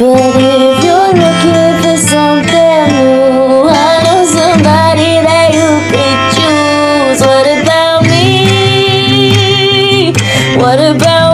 But if you're looking for something new, I know somebody that you could choose. What about me? What about